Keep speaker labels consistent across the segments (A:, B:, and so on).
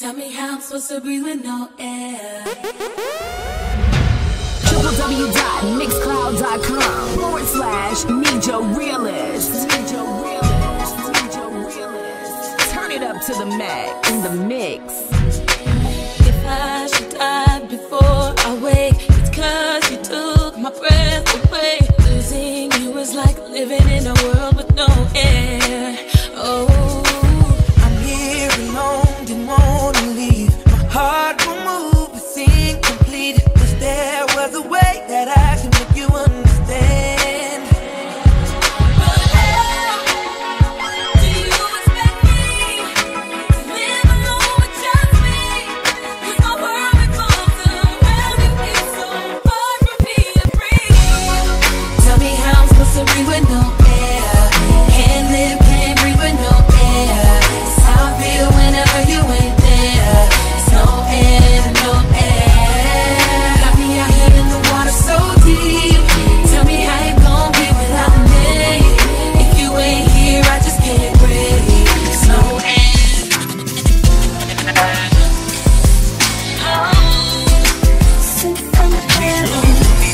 A: Tell me how I'm supposed to breathe with no air.
B: www.mixcloud.com/NeedYourRealist. Turn it up to the max in the mix.
A: If I should die before I wake, it's 'cause you took my breath away. Losing you is like living in a world with no air. Oh,
C: I'm here alone, didn't wanna leave. My heart will move, it's incomplete. Wish there was a way that I can make you understand.
A: but how do you expect me to live alone with just me? 'Cause my world revolves around you. It's so hard for me to breathe. Tell me how I'm supposed to breathe with no air. Can't live, can't breathe with no air. It's how I feel whenever you ain't there. It's no air, no air. Got me out here in the water so deep. Tell me how you gon' be without me. If you ain't here, I just can't breathe. It's no air. Sent from heaven.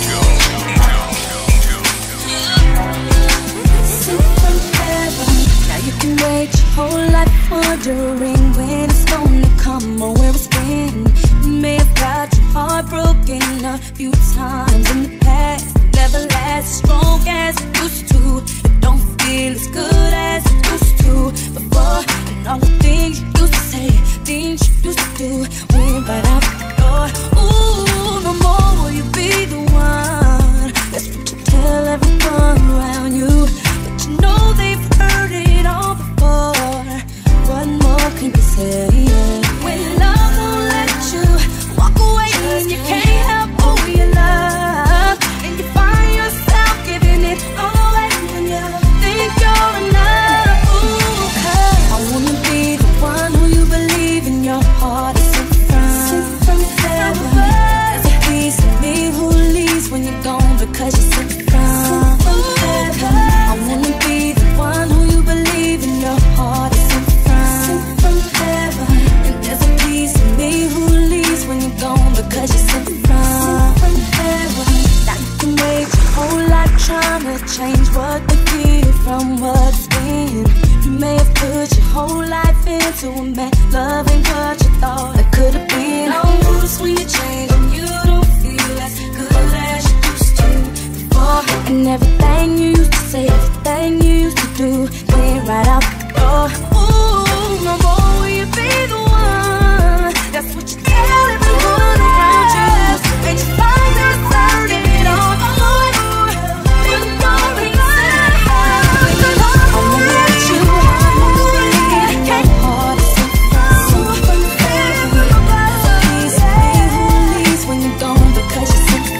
A: Sent from heaven. Now you can wait your whole life wondering when it's gonna come or where it's been. You may have got your heart broken a few times in the past. Never last as strong as it used to. It don't feel as good as it used to before. And all the things you used to say, things you used to do, went right out the door. Ooh, no more will you be the one. That's what you tell everyone around you. But you know they've heard it all before. What more can you say? When love won't let you walk away and you can't help who you love, and you find yourself giving it all away when you think you're enough. Ooh, 'cause I wanna be the one who you believe in your heart is sent from heaven. There's a piece of me who leaves when you're gone because you're sent from heaven. I wanna be the one who you believe in your heart is sent from heaven. And there's a piece of me who leaves when you're gone because you're sent from heaven. Now you can wait your whole life trying to change what they feel from what's been. You may have put your whole life into a man, loving what you thought it could have been. Oh, notice when you change and you don't feel as good as you used to before. And everything you used to say, everything you used to do, went right out the door. Ooh, no more will you be the one. That's what you tell everyone around you. And you find yourself giving it all away. With no reason. I won't let you believe your heart is sent from heaven. Please be who leaves when you're gone because you're sent.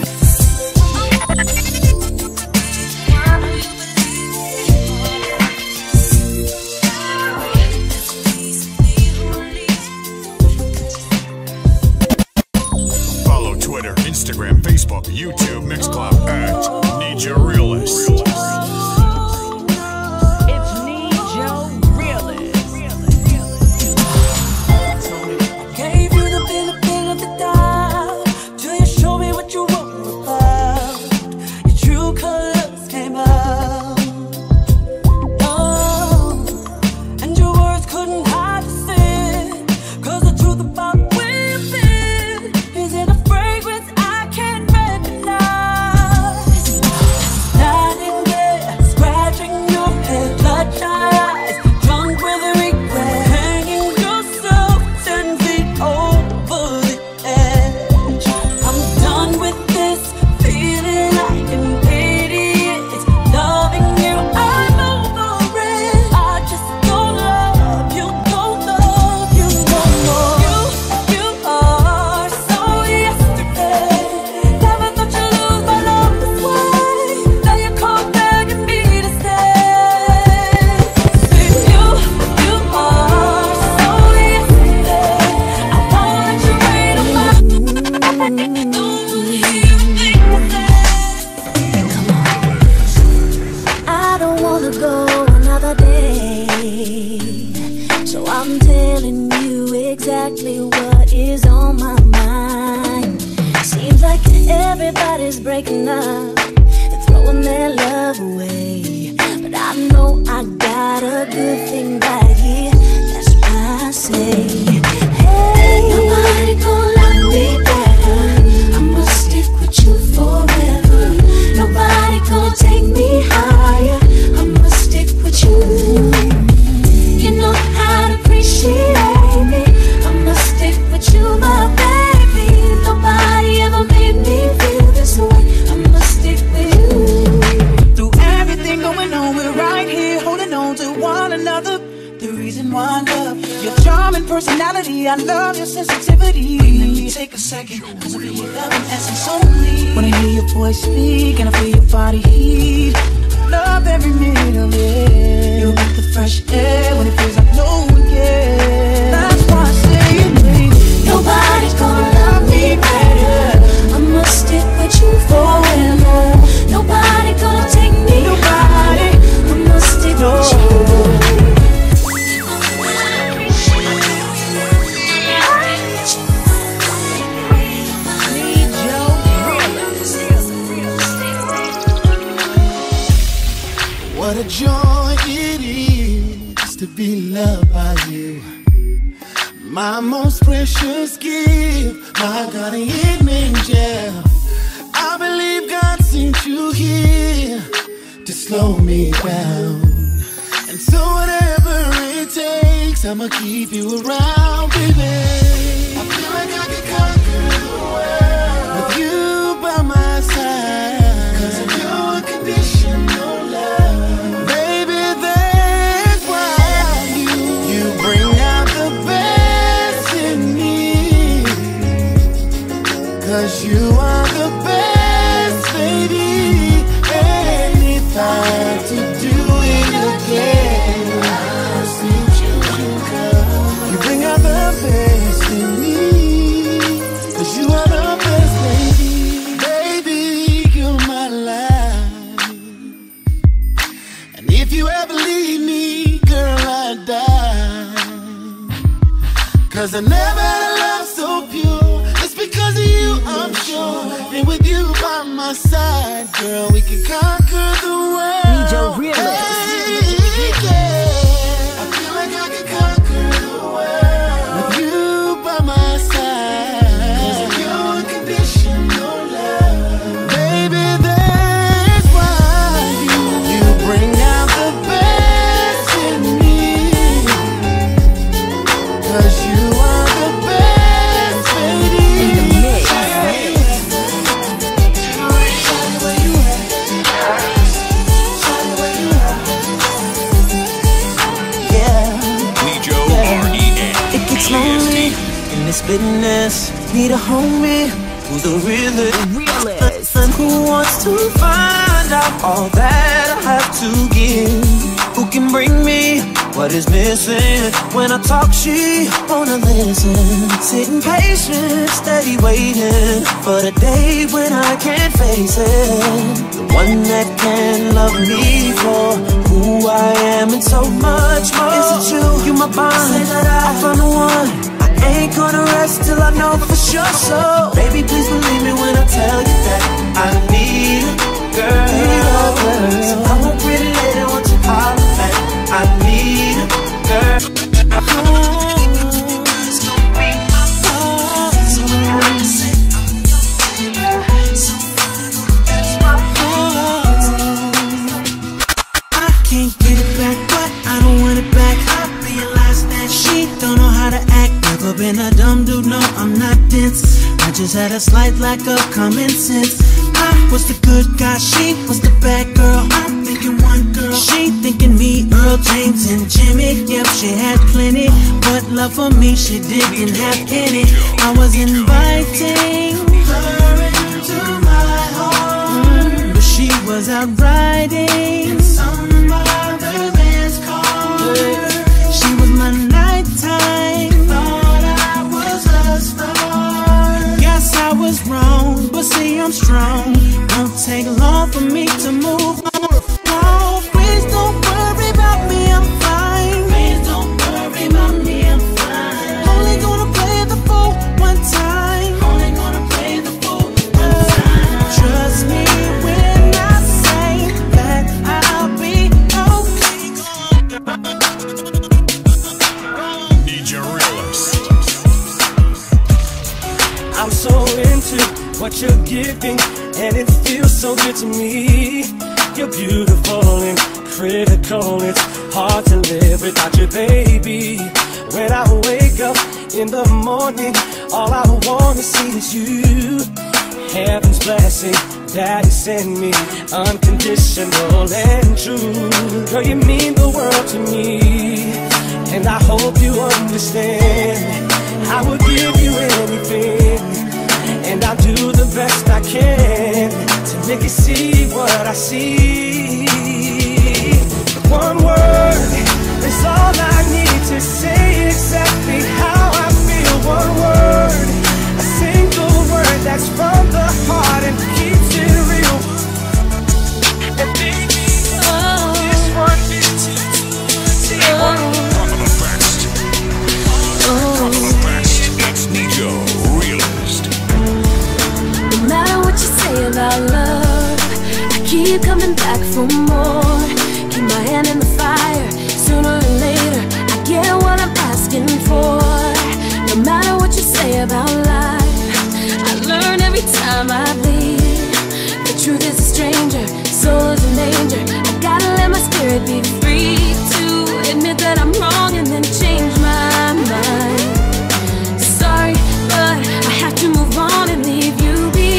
D: Follow Twitter, Instagram, Facebook, YouTube, Mixcloud at Need Your Realist.
B: It's Need Your Realist.
C: Gave you the benefit of the doubt till you show me what you were about. Your true colors came out. Oh, and your words couldn't hide the sin. 'Cause the truth about we've been is in a fragrance I can't recognize. Not
A: exactly what is on my mind. Seems like everybody's breaking up and throwing their love away, but I know I got a good thing right here. That's why I say, hey, nobody gonna love me better. I'ma stick with you forever. Nobody gonna take me higher. I'ma stick with you. You know how to appreciate me. I'ma stick with you, my baby. Nobody ever made me feel this way. I'ma stick with you.
C: Through everything going on, we're right here holding on to one another. The reason why I love your charm and personality, I love your sensitivity. Let me take a second, cause I feel your love and essence only. When I hear your voice speak and I feel your body heat, love every minute of it. You make the fresh air when it feels like no one cares. That's why I say, baby,
A: nobody's gonna love me better. I'ma stick with you forever. Nobody gonna take me higher. I'ma stick with you.
E: What a joy it is to be loved by you. My most precious gift, my guardian angel. I believe God sent you here to slow me down. And so whatever it takes, I'ma keep you around, baby. I feel like I could conquer the world with you by my side. Cause of your unconditional love, baby, that's why you bring out the best in me. Cause you are the best, baby. And if I had to do it again, I'll still choose you, girl. You bring out the best in me. Cause you are the best, baby. Baby, you're my life. And if you ever leave me, girl, I'd die. Cause I never had a love so pure. It's because of you, I'm sure. And with you by my side, girl, we can conquer the world.
B: Need your realist.
E: Hey, yeah. I feel like I can conquer the world with you by my side. Cause of your unconditional love, baby, that's why you bring out the best in me. Cause you are the best, baby.
B: In the mix.
D: Nijo R.E.N.
C: it gets lonely in this business. Need a homie who's the realest, and who wants to find out all that I have to give. Who can bring me what is missing? When I talk, she wanna listen. Sitting patient, steady waiting for the day when I can't face it. The one that can love me for who I am and so much more. Is it you? You my bond. Say that I found the one. I ain't gonna rest till I know for sure. So baby, please believe me when I tell you that I need a girl. So I won't pretty lady, want you holler back. I need a girl. It's gonna be my fault. So I say I can't get it back, but I don't want it back. I realize that she don't know how to act. Never been a dumb dude, no, I'm not dense. I just had a slight lack of common sense. I was the good guy, she was the bad girl. I'm thinking one girl, she thinking me, Earl, James, and Jimmy. Yep, she had plenty, but love for me she didn't have any. I was inviting her into my home, but she was out riding in some other man's car. She was my nighttime, thought I was a star. Guess I was wrong, but see I'm strong. Won't take long for me to move on. No, please don't worry about me, I'm fine. Please don't worry about me, I'm fine. Only gonna play
F: to what you're giving, and it feels so good to me. You're beautiful and critical. It's hard to live without you, baby. When I wake up in the morning, all I wanna see is you. Heaven's blessing that you send me, unconditional and true. Girl, you mean the world to me, and I hope you understand. I would give you anything, and I'll do the best I can to make you see what I see. One word is all I need to say exactly how I feel. One word, a single word that's from the heart and keeps it real. And baby, this one is too good.
D: Dropping the best. Dropping the best. It's Nijo Realist.
A: No matter what you say about love, I keep coming back for more. Keep my hand in the fire. Sooner or later, I get what I'm asking for. No matter what you say about life, I learn every time I bleed. The truth is a stranger, soul is an angel. I gotta let my spirit be free to admit that I'm wrong and then change my mind. Sorry, but I have to move on and leave you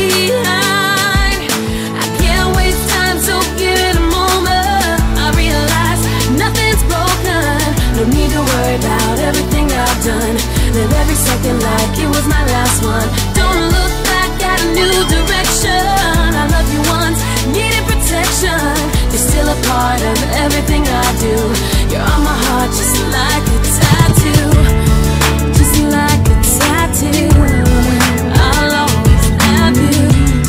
A: behind. I can't waste time, so give it a moment. I realize nothing's broken. No need to worry about everything I've done. Live every second like it was my last one. Don't look back at a new direction. I love you once, needed protection. You're still a part of everything I do. You're on my heart just like a tattoo. Just like a tattoo. I'll always have you.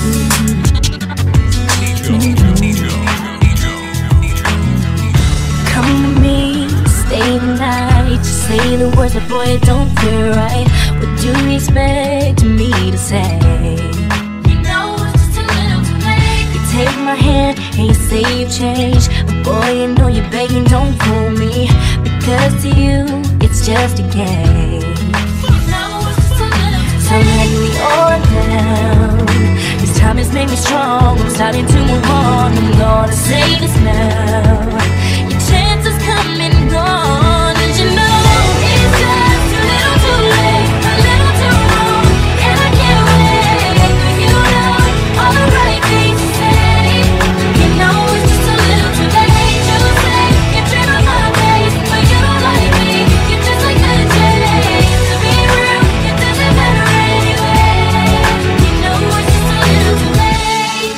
A: Come to me, stay the night. Just say the words, but boy, it don't feel right. What do you expect me to say? You know it's just a little too late. You take my hand and you say you've changed, but boy, you know you're begging, don't fool me. Because to you, it's just a game. You know it's just a little too late. So let me all down. This time has made me strong. I'm starting to move on. I'm gonna say this now. Your chance is coming gone. Did you know it's just a little too late, a little too wrong, and I can't wait for you know all the right things to say. You know it's just a little too late to say you're dreaming my face, but you don't like me. You're just like the J. To be real, it doesn't matter anyway. You know it's just a little too late.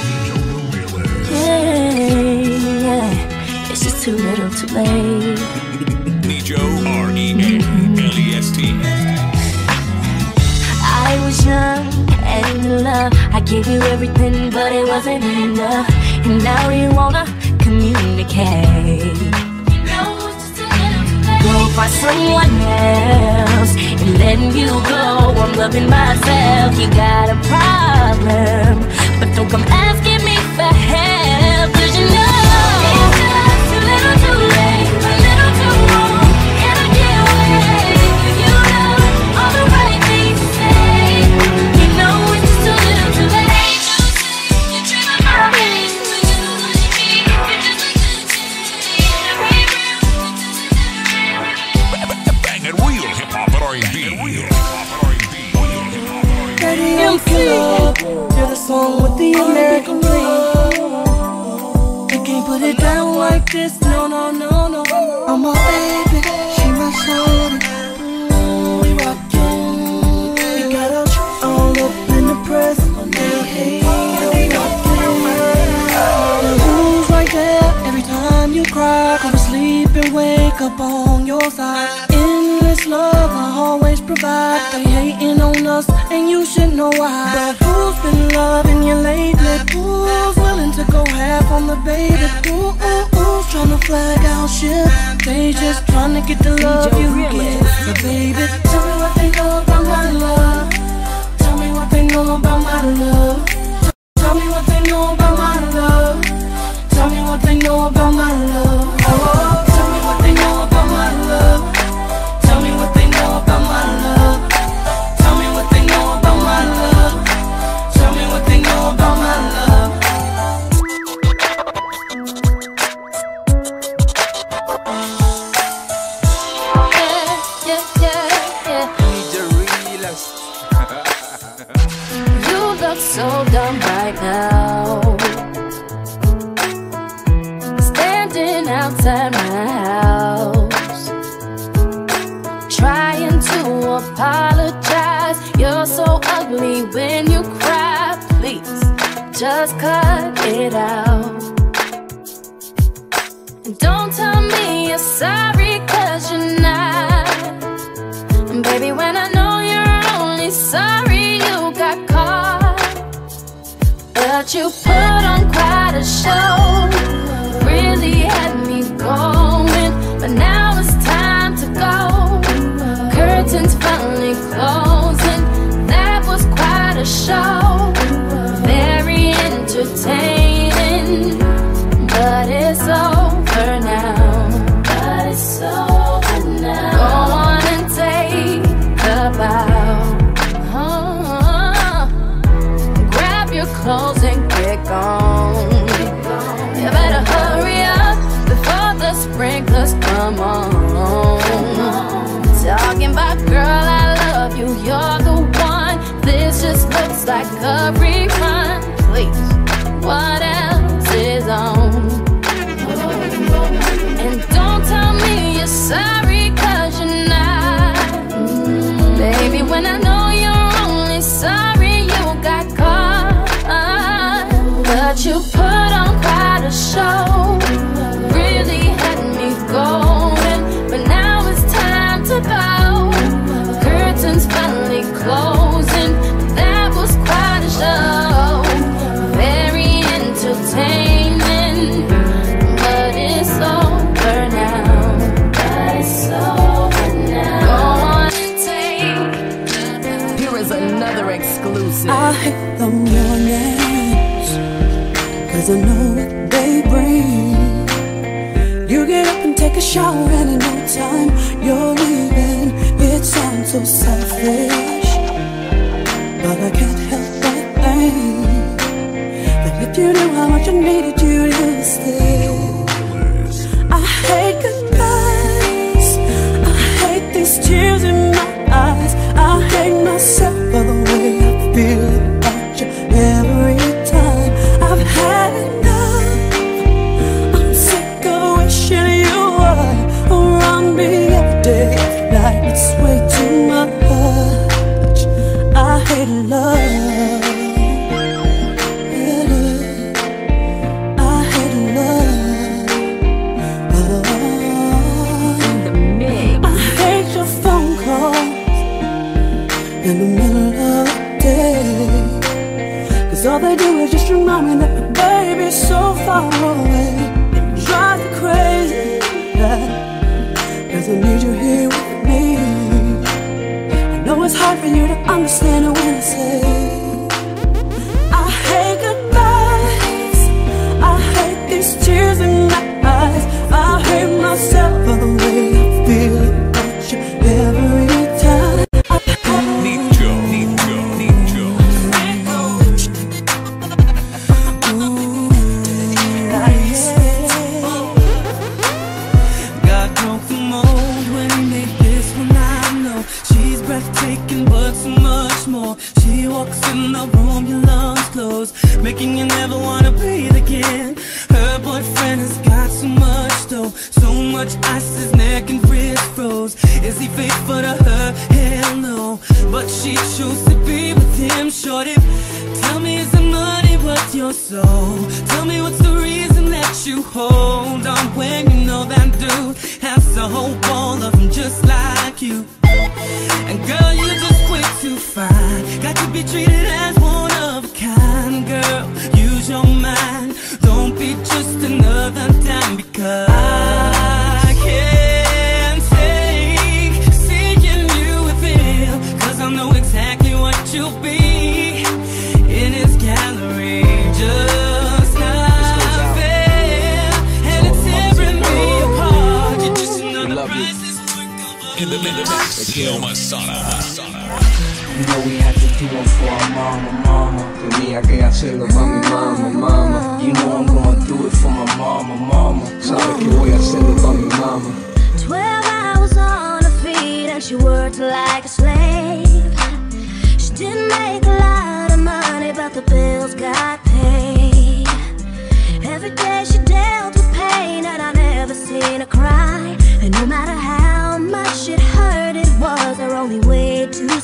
A: Yeah, it's just too little too late.
D: Nijo Realest.
A: I was young and in love. I gave you everything, but it wasn't enough. And now you wanna communicate. Go find someone else and letting you go. I'm loving myself. You got a problem, but don't come asking me for help. 'Cause you know it's just too little too late, a little too wrong, and I can't wait for you know all the right things to say. You know it's just a little too late. You're dreaming my face, but you don't like me. You're just like the
D: Banging real hip hop and R&B.
C: You're the song with the American dream. You can't put it down like this, no, no, no, no. I'm my baby, she my shorty. We rockin'. We got us all up in the press. Hey, we rockin'. The rules right there. Every time you cry, go to sleep and wake up on your side. Endless love, I always provide. They hating on us, and you should know why. But who's been loving you lately? Who's willing to go half on the baby? Who's trying to flag out shit? They just trying to get the love you give. But baby, tell me what they know about my love. Tell me what they know about my love. Tell me what they know about my love. Tell me what they know about my love. Oh, tell me what they know about my love. Tell me what they know about my love. Tell me what they know about my love.
G: best.
A: You look so dumb right now, standing outside my house, trying to apologize. You're so ugly when you cry. Please, just cut it out. And don't tell me you're sorry, 'cause you're not. And baby, when I know you're only sorry you got caught, but you put on quite a show, really had me going. But now it's time to go, curtains finally closing. That was quite a show, very entertaining, but it's over now. But it's over now. Go on and take a bow. Grab your clothes and get gone. You better hurry up before the sprinklers come on. Talking about, girl, I love you, you're the one. This just looks like a rerun. Please, what else is on? And don't tell me you're sorry, 'cause you're not. Baby, when I know you're only sorry you got caught, but you put on quite a show, really had me going. But now it's time to go, curtains finally closing. That was quite a show, very entertaining, but it's over now. But it's over now. Go on and take.
B: Here is another exclusive.
C: I hate the mornings, 'cause I know what they bring. You get up and take a shower and in no time you're leaving. It sounds so selfish, but I can't help but think that if you knew how much I needed you to stay. I hate goodbyes, I hate these tears in my eyes. I hate myself for the way I feel about you every time. I've had enough, I'm sick of wishing you were around me every day, every night. It's way too much. I hate love. I hate love.
B: In the mix.
C: I hate your phone calls in the middle of the day, 'cause all they do is just remind me that my baby's so far away. It drives me crazy, yeah, 'cause I need you here with me. I know it's hard for you to understand it when I say I hate goodbyes, I hate these tears in my eyes. I hate myself for the way I feel about you every time.
F: God broke the mold when he made this one, I know. She's breathtaking but so much more. She walks in the room, your lungs close, making you never wanna breathe again. Her boyfriend has got so much though, so much ice, his neck and wrist froze. Is he faithful to her? Hell no, but she chose to be with him. Shorty, tell me, is the money worth your soul? Tell me, what's the reason that you hold on when you know that dude has a whole wall of them just like you? And girl, you're just way too fine, got to be treated as one of a kind. Girl, use your mind, don't be just another dime, because I can't take seeing you with him, 'cause I know exactly what you'll be in his gallery. Just not fair, and it's tearing me apart. You're just another priceless work of
D: In the mix, Yo Masana.
H: You know we had to do one for our mama. Tenía que hacerlo para mi mama. You know I'm gonna do it for my mama. Sabes que voy a hacerlo para mi mama.
A: 12 hours on her feet and she worked like a slave.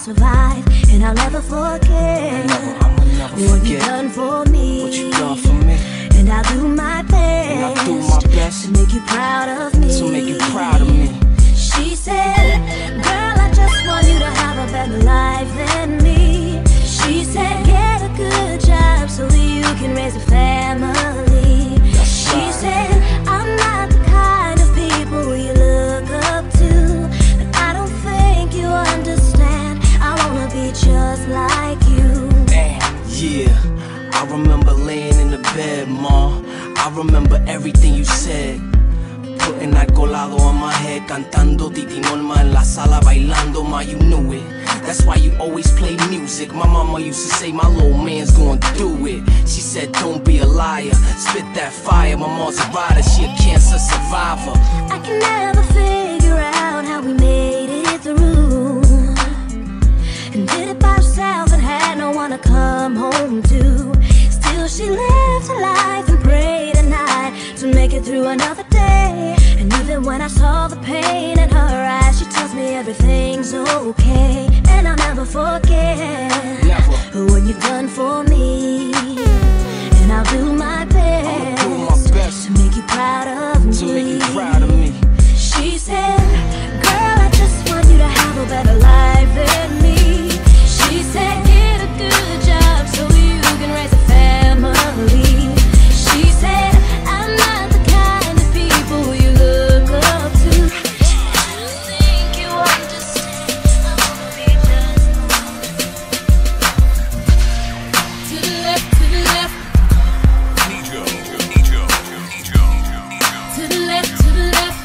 A: survive, and I'll never forget what you done for me.
H: What you done for me.
A: And I'll do my best to make you proud of me.
H: To make you proud of me.
A: She said, girl, I just want you to have a better life than me. She said, get a good job so that you can raise a family. She said, I'm not the kind of people you look up to, but I don't think you understand. I wanna be just like you.
H: Yeah, I remember laying in the bed, Ma. I remember everything you said. Putting that colado on my head, cantando Titi Norma en la sala, bailando, ma, you knew it. That's why you always play music. My mama used to say my little man's gonna do it. She said don't be a liar, spit that fire. My mom's a rider, she a cancer survivor.
A: I can never figure out how we made it through, and did it by herself and had no one to come home to. Still she lived her life and prayed at night to make it through another day. And even when I saw the pain in her eyes, she tells me everything's okay. And I'll never forget what you've done for me. And I'll do my best to make you proud of me.
H: To make you proud of me.
A: She said, girl, I just want you to have a better life than me. She said, get a good job so you can raise a family. She said, I'm not the kind of people you look up to. I don't think you understand. I wanna be just to the left, to the left. To the left, to the left.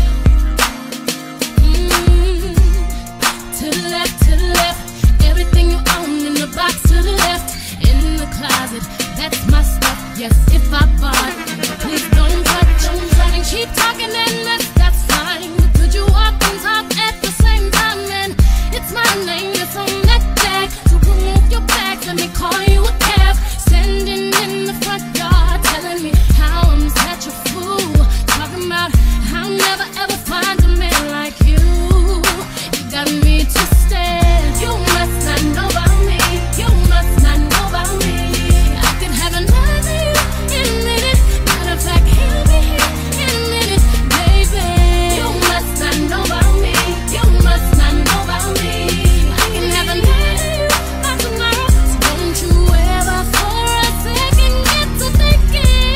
A: To the left, to the left. Everything you own in the box to the left. In the closet, that's my stuff. Yes, if I bought it, please don't touch, don't touch. And keep talking and that's fine. But could you walk and talk at the same time? And it's my name that's on that tag. So remove your back, let me call you a cab. Standing in the front yard, telling me how I'm such a fool. Talking about how I'll never ever find a man like you. You got me twisted. You must not know about me. You must not know about me. I could have another you in a minute. Matter of fact, he'll be here in a minute, baby. You must not know about me. You must not know about me. I can have another you by tomorrow. So don't you ever for a second get to thinking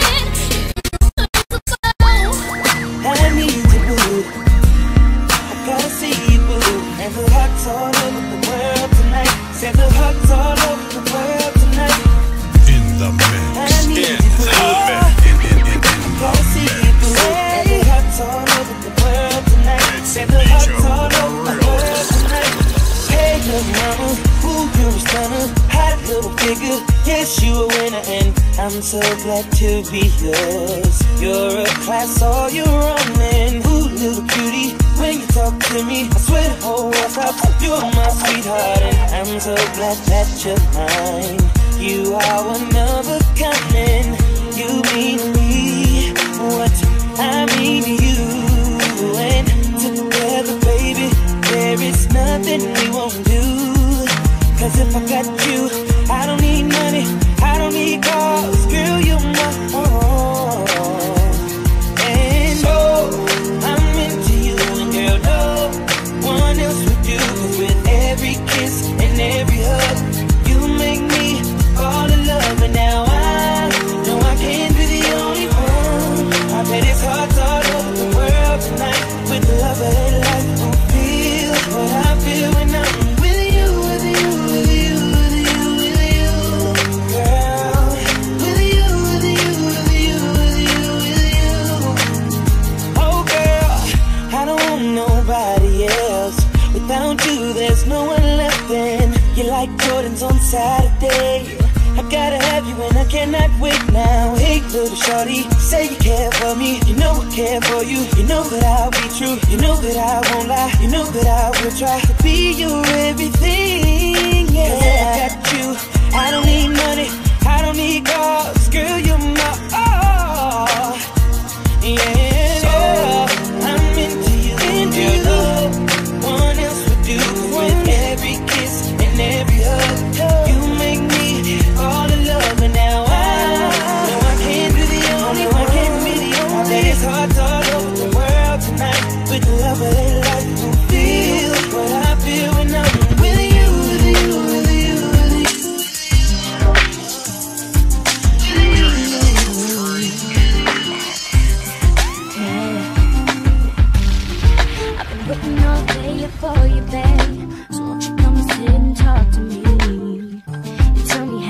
F: I need you, boo. I gotta see you, boo. And the hearts all over the world tonight. Said the hearts all over the world tonight.
D: In the mix.
F: I need you, boo. I gotta see you, boo. And the hearts all over the world tonight. Said the hearts all over the world tonight. Hey, little mama, ooh, you're a stunner. Hot little figure, yes, you a winner. And I'm so glad to be yours. You're a class all your own. And ooh, little cutie, when you talk to me, I swear the whole world stops. You're my sweetheart, and I'm so glad that you're mine. You are one of a kind, and you mean to me what I mean to you. And together, baby, there is nothing we won't do. Cause if I got you, I don't need money, I don't need cars. Girl, you're my own. And oh, I'm into you, and girl, no one else would do. Cause with every kiss and every hug, you make me fall in love. And now I know I can't be the only one. I bet it's hard all over the world tonight. With the love of life, don't feel what I feel when I'm with you, with you, with you, with you, with you, girl. With you, with you, with you, with you, with you. Oh girl, I don't want nobody else. Without you, there's no one left. And you're like Jordans on Saturday. I gotta have you and I cannot wait now. Hey little shorty, say you care for me. You know I care for you. You know that I'll be true. You know that I won't lie. You know that I will try to be your everything. Yeah, I got you. I don't need money, I don't need cars. Girl, you're my all. Yeah, oh, I'm into you. And you know one else would do. With every kiss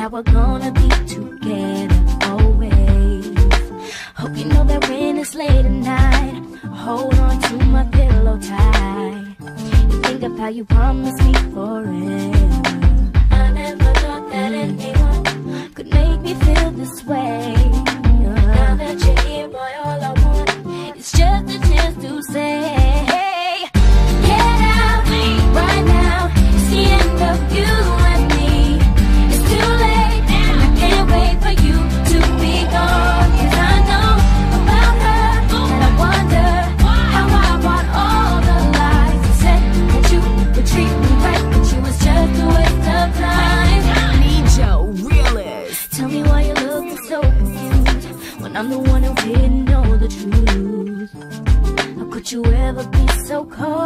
A: how we're gonna be together always. Hope you know that when it's late at night, hold on to my pillow tight and think of how you promised me forever. I never thought that anyone could make me feel this way. Now that you're here, boy, all I want is just a chance to say, get out right now. It's the end of you and me. It's too late and I can't wait for you to be gone. 'Cause I know about her and I wonder how I want all the lies you said that you would treat me right, but you was just a waste of time.
B: Nijo Realist.
A: Tell me why you look so confused when I'm the one who didn't know the truth. How could you ever be so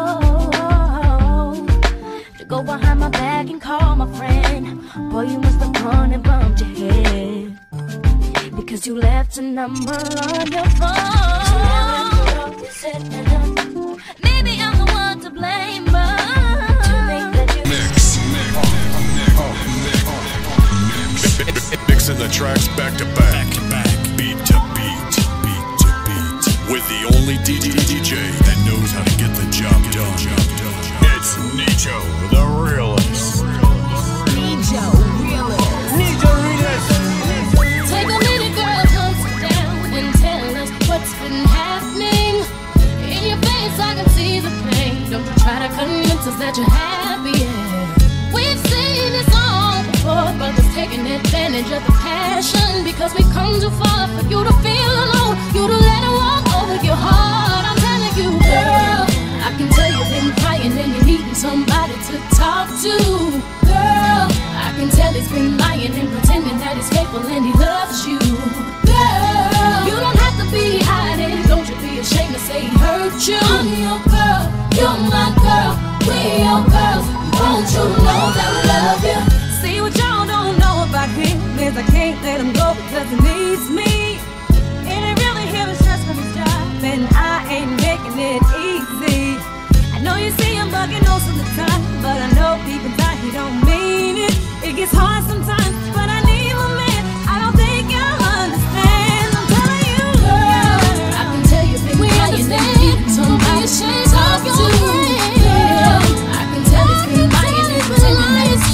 A: cold to go behind my back and call my friend? Boy, you must have gone and bumped your head because you left a number on your phone. Maybe I'm the one to blame, but to think that you
D: Mixing the tracks back to back, beat to beat, beat to beat, with the only DJ that knows how to get the job done. It's Nijo, the realist.
B: Nijo Realist.
F: Nijo Realist.
A: take a minute, girl, come sit down and tell us what's been happening. In your face, I can see the pain. Don't you try to convince us that you're happy. Yeah. We've seen this all before, brothers taking advantage of the passion because we come too far for you to feel alone, you to let it walk over your heart. I'm telling you, girl, I can tell you've been crying and you're needing somebody to talk to. Girl, I can tell he's been lying and pretending that he's faithful and he loves you. Girl, you don't have to be hiding, don't you be ashamed to say he hurt you. I'm your girl, you're my girl, we're your girls. Won't you know that we love you?
G: See, what y'all don't know about him is I can't let him go because he needs me. And it really him stress from his job, and I ain't making it easy. I know you see him bugging most of the time, but I know deep inside he don't mean it. It gets hard sometimes, but I need my man. I don't think you'll understand. I'm telling you,
A: Girl, I can tell you've been crying and needing somebody to talk to. Girl, I can tell he's been lying and pretending that he's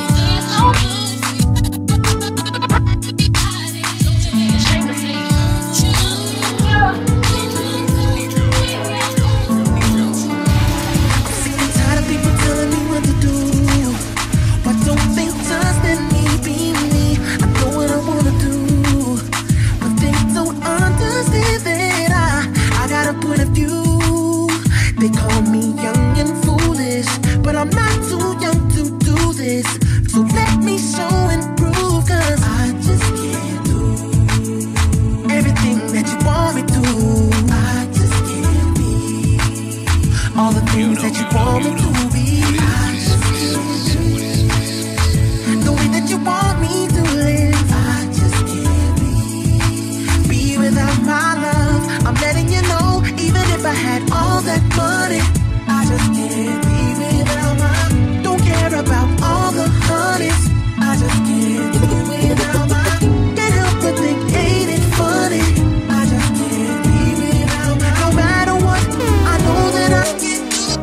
C: Tired of people telling me what to do. Why don't they just let me be me? I know what I wanna do, but they don't understand that I got a point of view. They call me young and foolish, but I'm not too young to do this. So let me show and prove, 'cause I just can't do everything that you want me to. I just can't be all the things that you want me to be. I just can't do the way that you want me to live. I just can't be without my love. I'm letting you know, even if I had all that money, I just can't be without my. Don't care about all the honeys. I just can't do without my. Can't help but think, ain't it funny? I just can't be without my. No matter what, I know that I can.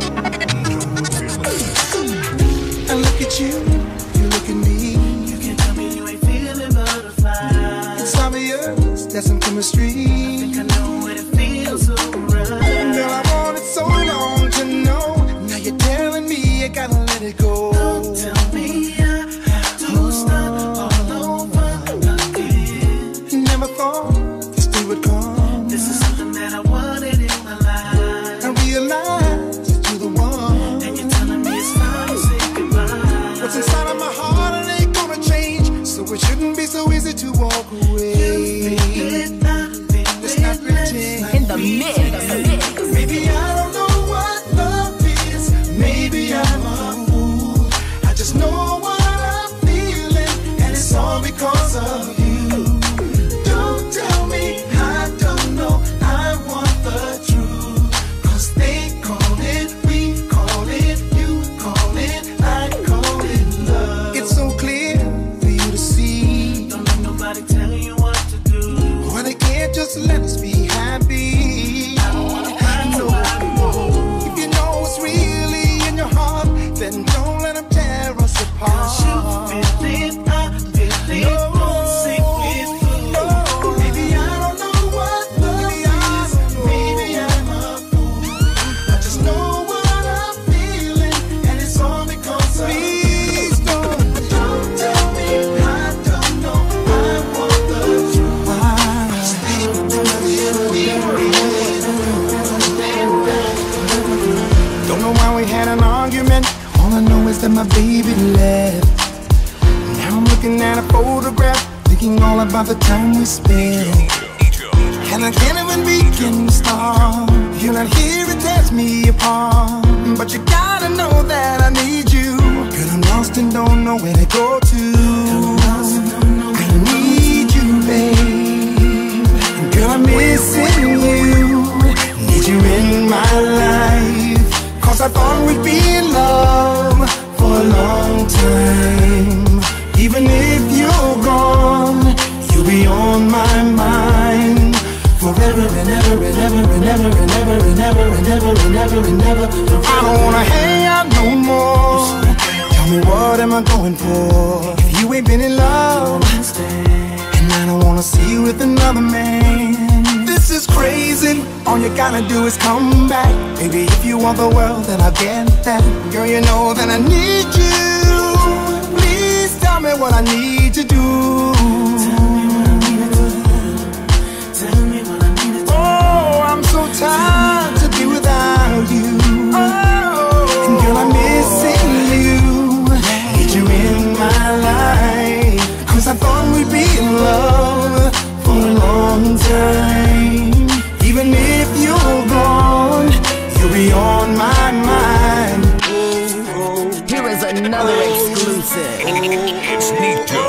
C: I look at you, you look at me. You can tell me you ain't feeling butterflies. It's obvious there's some chemistry. I think I know what it feels so right. Girl, I wanted so long to know. Now you're telling me I gotta let it go. Don't tell me I have to start all over again. Never thought this day would come. This is something that I wanted in my life. I realized that you're the one, and you're telling me it's time to say goodbye. What's inside of my heart, it ain't gonna change, so it shouldn't be so easy to walk away. Let's not pretend.
B: In the mix.
C: Maybe I don't know what love is. Maybe I'm a fool. I just know what I'm feeling, and it's all because of you. Don't tell me I don't know. I want the truth. 'Cause they call it, we call it, you call it, I call it love. It's so clear for you to see.
E: a photograph, thinking all about the time we spent. And I can't even begin to start. You're not here to tear me apart, but you gotta know that I need you. Girl, I'm lost and don't know where to go to. I need you, babe. Girl, I'm missing you. Need you in my life. Cause I thought we'd be in love for a long time. Even if you're gone, you'll be on my mind. Forever and ever and ever and ever and ever and ever and ever and ever and ever. I don't wanna hang out no more. Tell me what am I going for? If you ain't been in love, and I don't wanna see you with another man. This is crazy. All you gotta do is come back. Baby, if you want the world, then I'll get that. Girl, you know that I need you. Please tell me what I need to do. So tired to be without you. And girl, I'm missing you. Need you in my life. Cause I thought we'd be in love for a long time. Even if you're gone, you'll be on my mind.
B: Here is another exclusive.
D: It's Nico.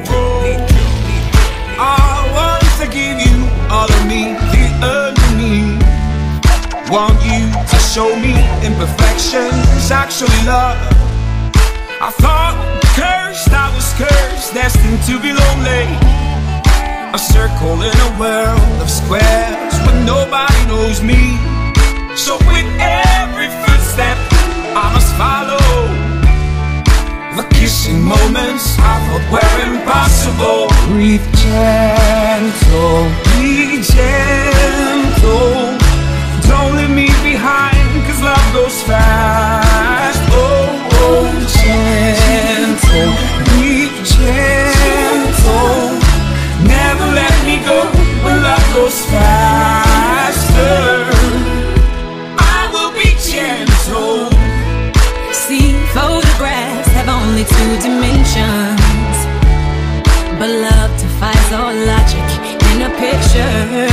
I: I want to give you all of me, the enemy. Want you to show me imperfections, actually love. I thought cursed, I was cursed, destined to be lonely. A circle in a world of squares where nobody knows me. So with every footstep I must follow. The kissing moments I thought were impossible. Breathe gentle, be gentle. Don't leave me behind, cause love goes fast. Oh, oh, gentle, be gentle. Never let me go when love goes faster. I will be gentle.
G: See, photographs have only 2 dimensions, but love defies all logic in a picture.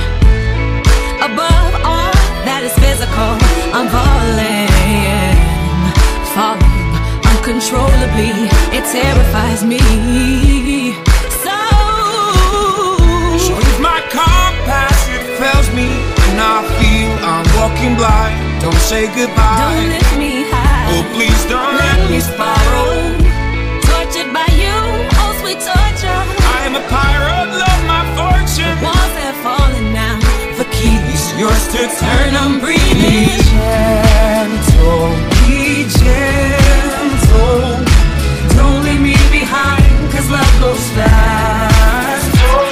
G: Above all that is physical, I'm falling, falling uncontrollably. It terrifies me.
I: So if my compass, it fails me, and I feel I'm walking blind, don't say goodbye.
G: Don't lift me high.
I: Oh, please don't let me spiral.
G: Tortured by you, oh sweet torture.
I: I am a pirate, love my fortune.
G: Walls have fallen now.
I: The keys, yours to turn. I'm breathing. Be gentle. Don't leave me behind, cause love goes fast.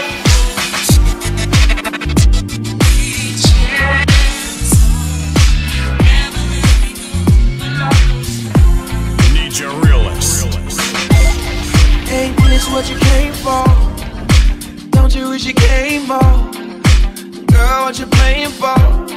I: Be gentle. Never let me go, but love goes fast.
D: Need your realist.
I: Ain't this what you came for? Don't you wish you came more? Girl, what you playing for?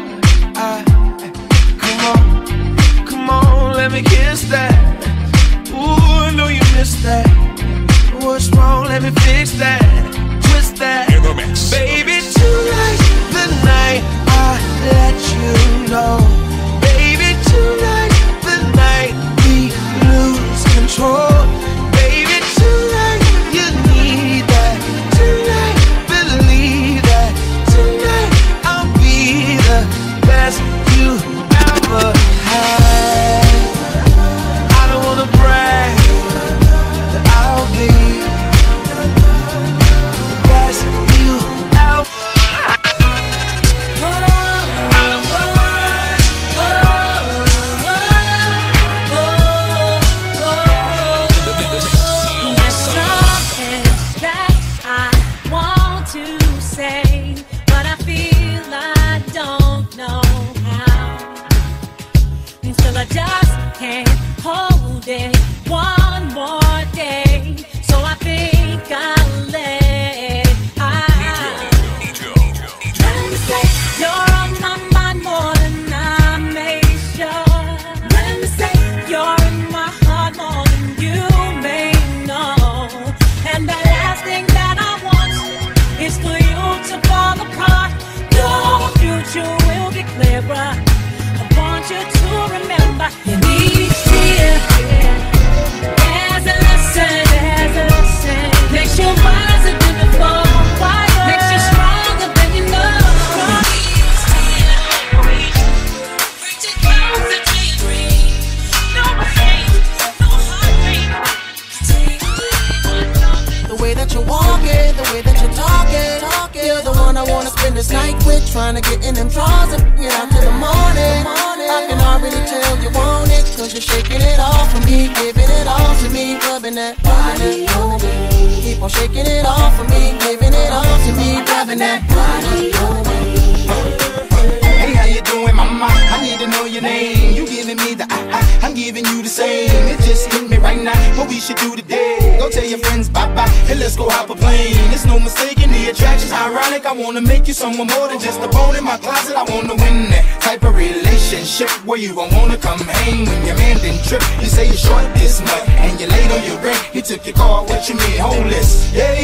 I: Come on, let me kiss that. Ooh, I know you missed that. What's wrong? Let me fix that. Twist that.
D: In the mix.
I: Baby, tonight, the night I let you know. Baby, tonight, the night we lose control. Baby, tonight, you need that. Tonight, believe that. Tonight, I'll be the best you ever had. I don't wanna brag, but I'll be
C: way that you're talking. You're the one I wanna spend this night with, trying to get in them drawers and get out till the morning. I can already tell you want it, cause you're shaking it off for me, giving it all to me, rubbing that body on me. Keep on shaking it off for me, giving it all to me, rubbing that body on me.
J: Hey, how you doing, mama? I need to know your name. You giving me the I'm giving you the same. It just hit me right now. What we should do today? Go tell your friends bye-bye and let's go hop a plane. There's no mistaking the attraction's ironic. I wanna make you someone more than just a bone in my closet. I wanna win that type of relationship where you gon' wanna come hang when your man didn't trip. You say you're short this month and you're late on your rent. He took your car, what you mean homeless? Yeah,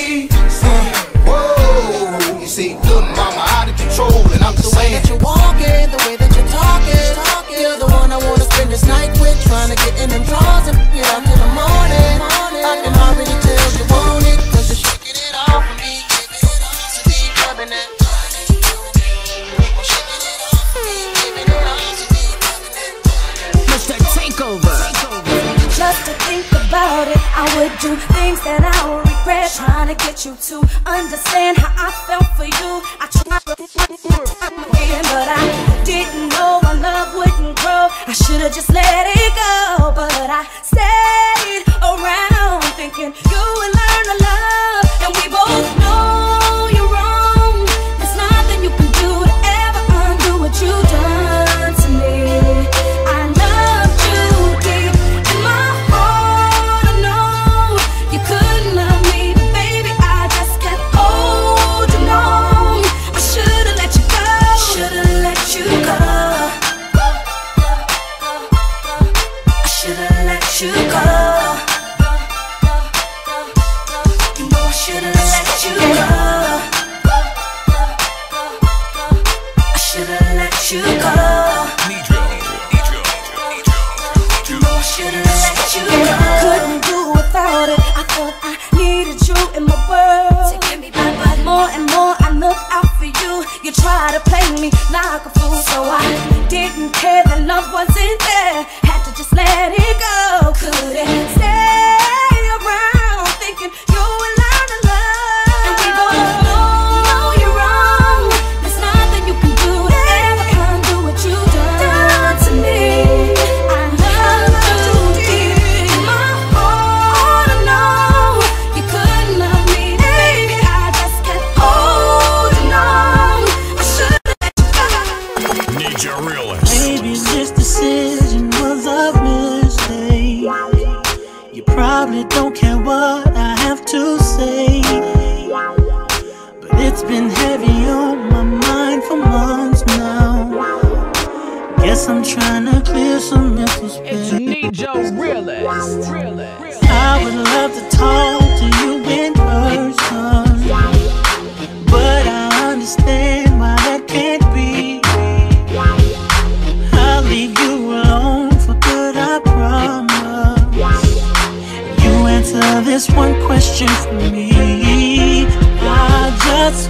J: whoa. You see, good mama out of control, and I'm just saying.
C: The way that you're walking, the way that you're talking, you're the one I wanna spend this night with, trying to get in them drawers and get out till the morning. I can already tell you want it, cause you're shaking it off for me, giving it all to me, rubbing that body. Shaking it off for me, giving it all to me, rubbing that body.
B: Mr. Takeover.
G: Just to think about it, I would do things that I would regret. Trying to get you to understand how I felt for you. I tried to but I didn't know my love wouldn't grow. I should've just let it go, but I stayed around thinking you would learn to love. And we both know you're wrong. There's nothing you can do to ever undo what you've done to me. I loved you deep in my heart. I know you couldn't love me, but baby, I just kept holding on. I should've let you go. Should've let you go. I should've let you go. You know I should've let you go. I should've let you go. You know I should've let you go. Couldn't do without it. I thought I needed you in my world to give me back, but more and more I look out for you. You try to play me like a fool, so I didn't care that love wasn't there. Had to just let it go. Couldn't stay around thinking you would learn to love. And we both know you're wrong. There's nothing you can do to ever undo what you've done to me. I love you deep in my heart. I know you couldn't love me, baby. I just kept holding on. I should've let you go.
D: Need your realist.
C: Maybe this decision was a mistake. You probably don't care what I have to say, but it's been heavy on my mind for months now. Guess I'm trying to clear some mental space.
B: It's Nijo Realist.
C: I would love to talk to you in person, but I understand why that can't be. I'll leave you alone for good, I promise. You answer this one question for me. I just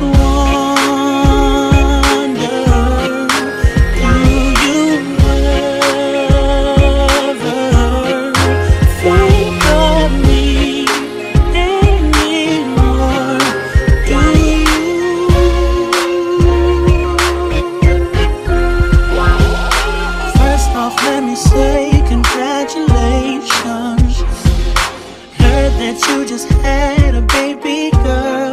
C: wonder, do you ever think of me anymore? Do you? First off, let me say congratulations. Heard that you just had a baby girl.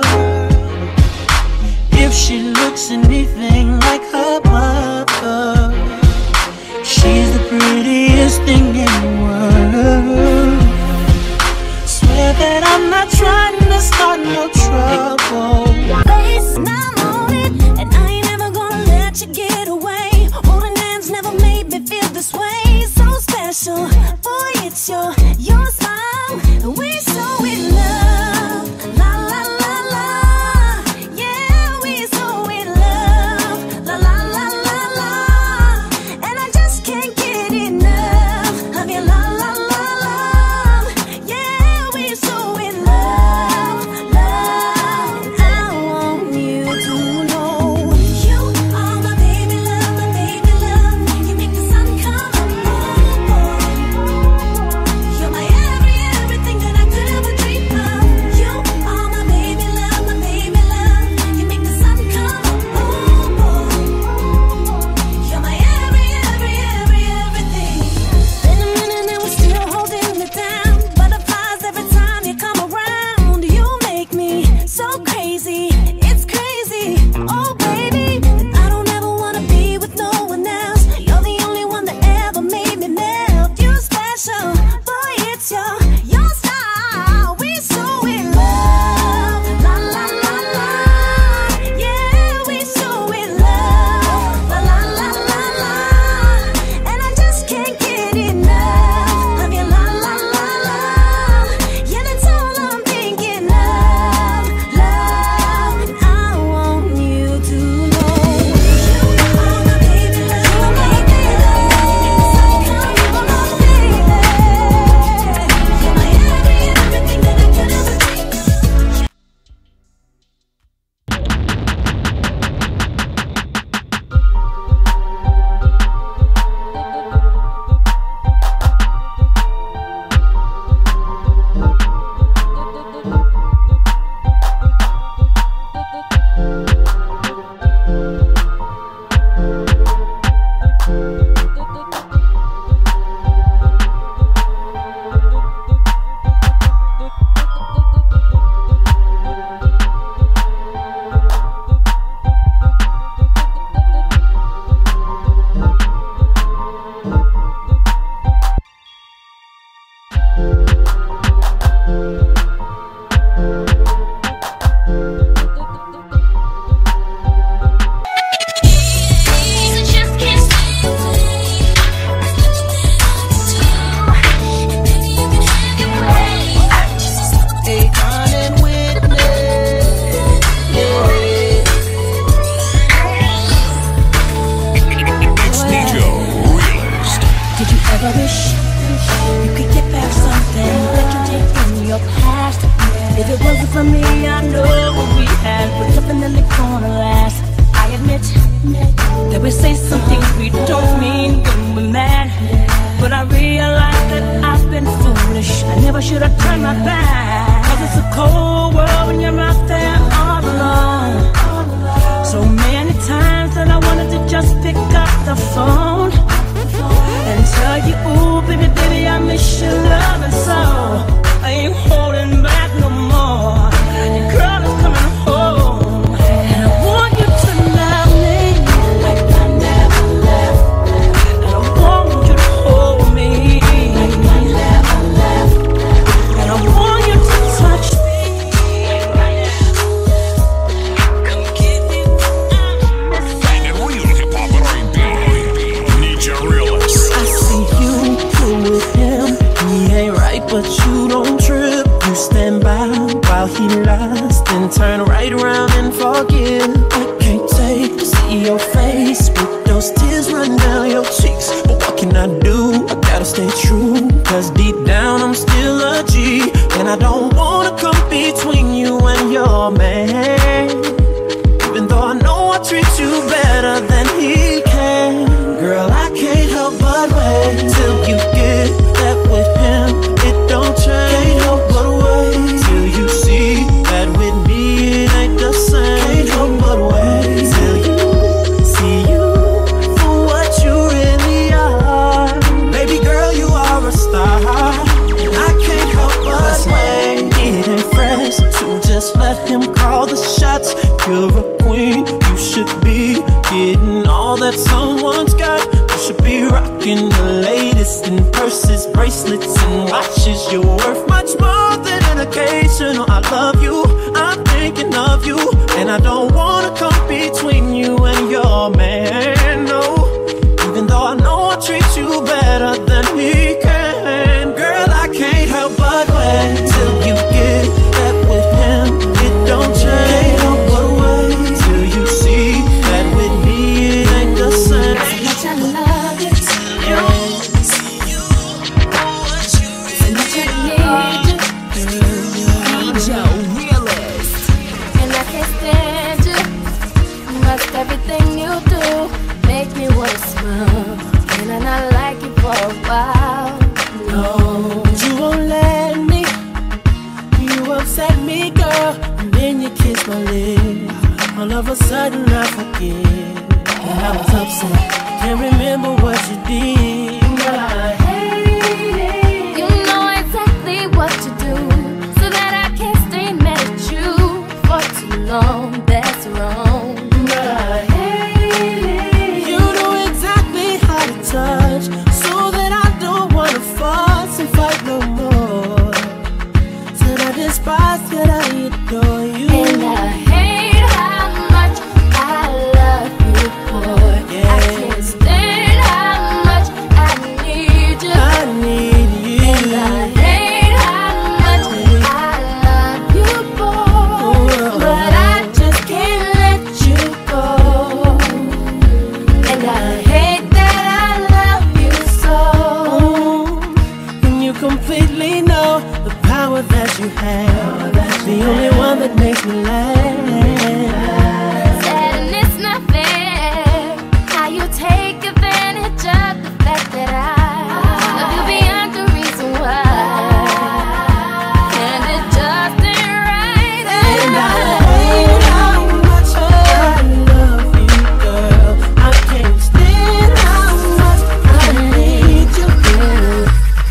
C: If she looks anything like her mother, she's the prettiest thing in the world. Swear that I'm not trying to start no trouble.
G: Face, now I'm on it, and I ain't never gonna let you get away. Holding hands never made me feel this way. So special, boy, it's your smile, and we so in love. La la la la, yeah, we so in love. La la la la la, and I just can't get enough of your la la la la. Yeah, we so in love, love. I want you to know you are my baby love, my baby love. You make the sun come up, oh boy. You're my everything that I could ever
F: night. 'Cause it's a cold world when you're out there all alone. So many times that I wanted to just pick up the phone and tell you, ooh, baby, baby, I miss your love, and so I ain't holding back no more. Your girl is coming home, and I want you to love me like I never left. And I want you to hold me like I never left. And I want you to touch me like I never left. Come get me,
D: Banging real hip-hop R&B. Ninja Realist.
F: I see you with him. He ain't right, but you don't trip. You stand by while he lies, then turn right around and forgive. I can't take to see your face with those tears run down your cheeks. But what can I do? I gotta stay true, 'cause deep down I'm still a G. And I don't wanna come between you and your man, even though I know I treat you better than he can. Girl, I can't help but wait till you get that with him. It don't change. Can't help but wait till you see that with me it ain't the same. Can't help but wait till you see you for what you really are. Baby girl, you are a star, and I can't help but wait. It ain't fresh to just let him call the shots. You're a queen, you should be getting all that someone's got. You should be rocking the latest in purses, bracelets, and watches. You're worth much more than an occasional I love you, I'm thinking of you. And I don't wanna come between you and your man, no, even though I know I treat you better than he can. Girl, I can't help but wait till you get that with him. It don't change. Can't help but wait till you see that with me it ain't the same.
A: So much I love it. So much I need you.
B: Ninja Realist.
A: And I can't stand you. Must everything you do make me wanna smile. And I not like you for a while. No,
F: You won't let me. You upset me, girl. And then you kiss my lips. All of a sudden I forget that I was upset. Can't remember what you did. Girl, I hate it.
A: you know exactly what to do, so that I can't stay mad at you for too long. That's wrong.
F: Girl, I hate it. You know exactly how to touch, so that I don't wanna fuss and fight no more. Said I despise, yet I adore you.
A: And I hate how much I love you, boy.
F: Yeah.
A: I can't stand how much I need you.
F: I need you.
A: And I hate how much I love you, boy. But I just can't let you go. And I hate that I love you so.
F: And you completely know the power that you have. The only one that makes me laugh.
A: Sad and it's not fair how you take advantage of the fact that I love you beyond the reason why. And it just ain't right.
F: And I hate how much I love you, girl. I can't stand how much I need you, girl.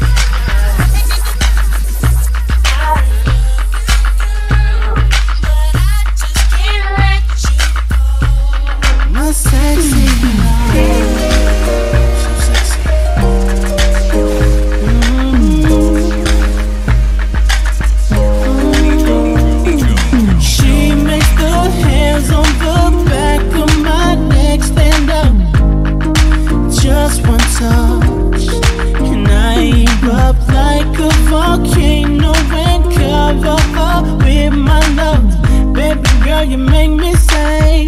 F: My sexy She makes the hairs on the back of my neck stand up. Just one touch, and I erupt like a volcano and cover up with my love. Baby girl, you make me say,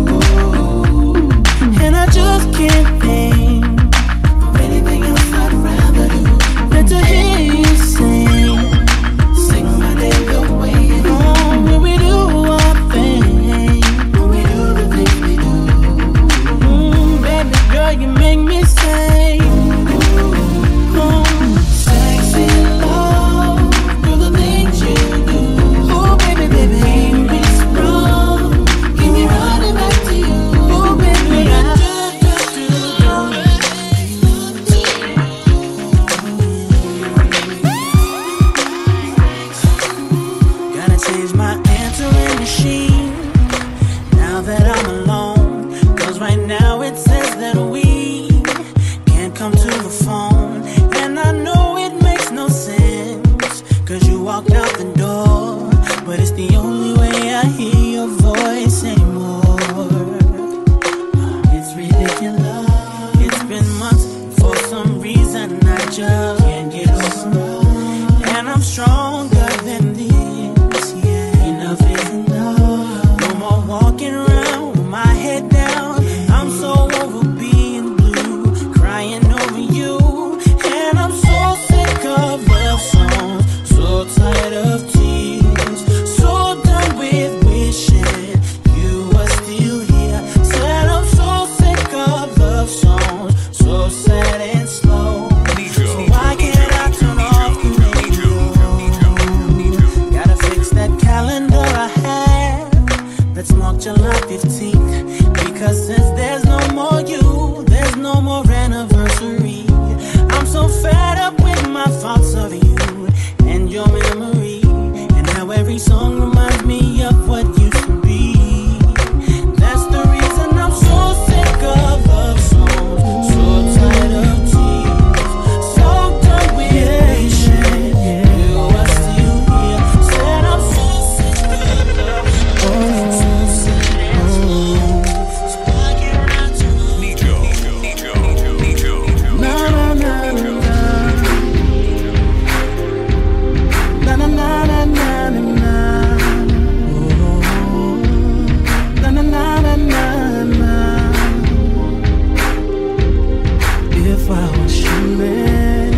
F: and I just can't think of anything else I'd rather do than to hear you sing my name the way you do. When we do our thing, when we do the things we do. Baby girl, you make me say, sexy love, do the things
C: walked out the door, but it's the only way I hear your voice anymore. It's ridiculous. It's been months, for some reason I just can't get over. And I'm stronger than this, yeah. Enough is enough. No more walking around with my head down. I'm so over being blue, crying over you. And I'm so sick of love songs, so tired of tears, so done with wishing you were still here. Said I'm so sick of love songs, so sad and slow. So why can't I turn off the radio? Gotta fix that calendar I had that's marked July 15th. Because since there's no more you, there's no more anniversary. I'm so fed up with my thoughts of you and your memory, and how every song reminds me of what used to be. That's the reason I'm so sick of love songs, so tired of tears, so done with wishing you were still here. Said I'm so sick of love songs, so sad and slow. So why can't I turn on
D: Nijo.
C: na na na na na na na na na na. Oh, na na na na na na. If I was your man,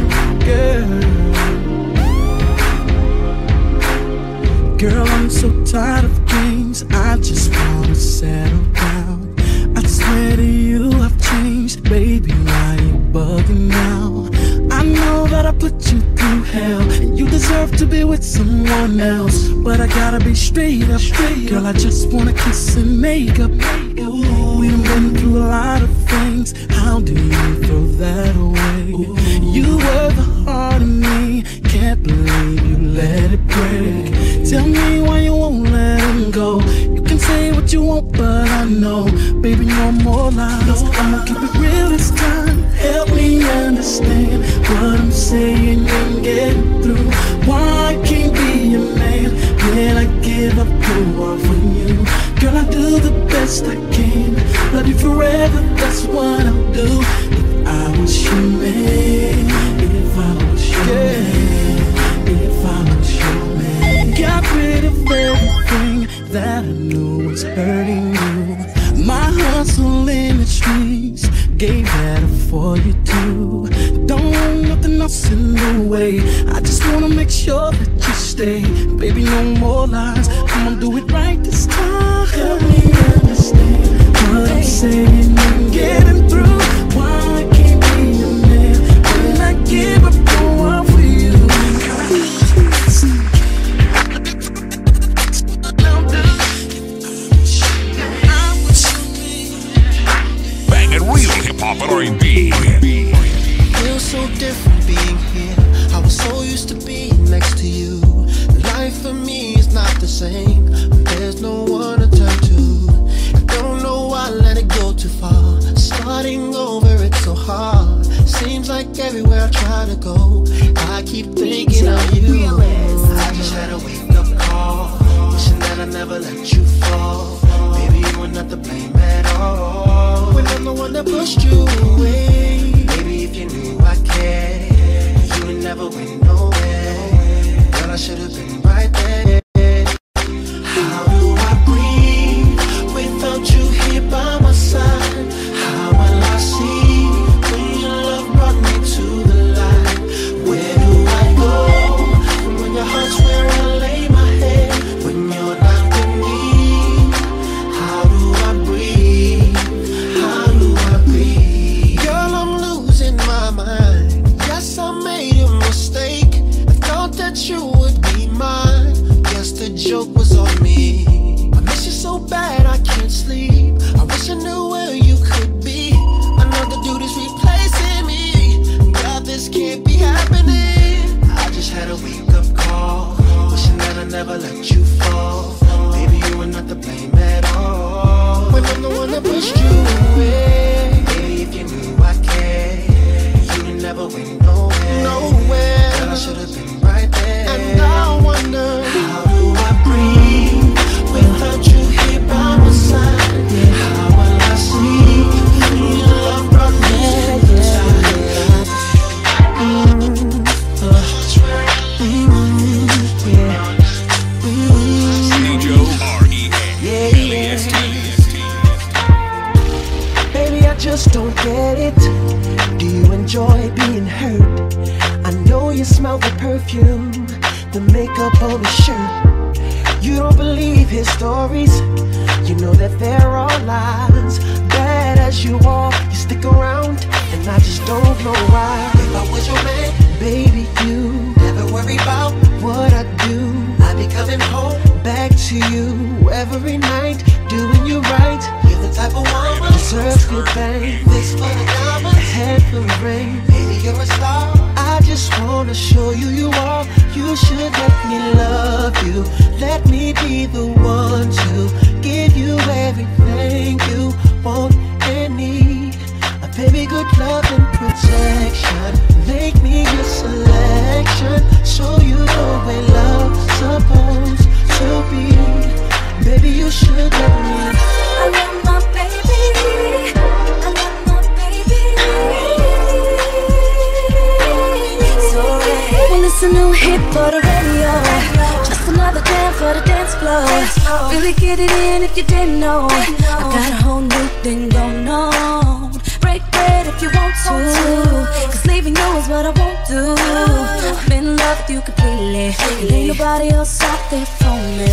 C: girl, I'm so tired of games. I just wanna settle down. I swear to you I've changed, baby, why you bugging now? I know that I put you through hell, and you deserve to be with someone else, but I gotta be straight up, girl, I just wanna kiss and make up. Ooh, we done been through a lot of things, how do you throw that away? Ooh. You were the heart of me, can't believe you let it break. Tell me why you won't let him go. You can say what you want, but I know, baby, no more lies. I'ma keep it real this time. Help me understand what I'm saying and get through. Why I can't be a man when I give up the world for you. Girl, I do the best I can. Love you forever, that's what I'll do. If I was your man, if I was your man, if I was your man. Got rid of everything that I knew was hurting you. My hustle in the streets gave that up for you too. Don't want nothing else in the way. I just wanna make sure that you stay. Baby, no more lies, I'm gonna do it right this time. Help me understand what I'm saying and getting through. Why I can't be a man when I give up the world for you.
D: Banging real hip-hop and R&B.
E: Feels so different being here. I was so used to being next to you. Life for me is not the same. There's no one to turn to. I don't know why I let it go too far. Starting over, it's so hard. Seems like everywhere I try to go, I keep thinking of you. I just had a wake-up call, wishing that I never let you fall. Maybe you were not to blame at all, when I'm the one that pushed you away. Maybe if you knew I cared, you would never went nowhere. Girl, I should have been right there. How do I breathe without you here by my side? How will I see when your love brought me to the light? Where do I go when your heart's where I lay my head? When you're not with me, how do I breathe? How do I breathe? Girl, I'm losing my mind. Yes, I made a mistake. I thought that you would be mine. Guess the joke was on me. I miss you so bad I can't sleep. I wish I knew where you could be. Another dude is replacing me. God, this can't be happening. I just had a wake-up call, wishing that I never let you fall. Maybe you were not to blame at all, when I'm the one that pushed you away. Maybe if you knew I cared, you'd never went nowhere. Girl, I should have been right
J: right there.
E: And I wonder, how do I breathe without you here by my side? How will I sleep if your love brought me to the side?
D: Nijo, R-E-A-L-E-S-T.
F: Baby, I just don't get it. Do you enjoy being hurt? I know you smell the perfume, the makeup on his shirt. You don't believe his stories. You know that there are lies. Bad as you are, you stick around, and I just don't know why.
J: If I was your man,
F: baby, you
J: never worry about
F: what I do.
J: I'd be coming home
F: back to you every night, doing you right.
J: You're the type of woman
F: deserves good things.
J: This for the diamonds,
F: head for the rain.
J: Baby, you're a star.
F: I just wanna show you you are. You should let me love you. Let me be the one to give you everything you want and need. A baby, good love and protection. Make me your selection. Show you the way love's supposed to be. Baby, you should let me.
A: I love my baby. I love my baby. So well, it's a new hit for the radio. Just another jam for the dance floor. Really get it in if you didn't know. I got a whole new thing going on. Break bread if you want to, cause leaving you is what I won't do. I'm in love with you completely, and ain't nobody else out there for me.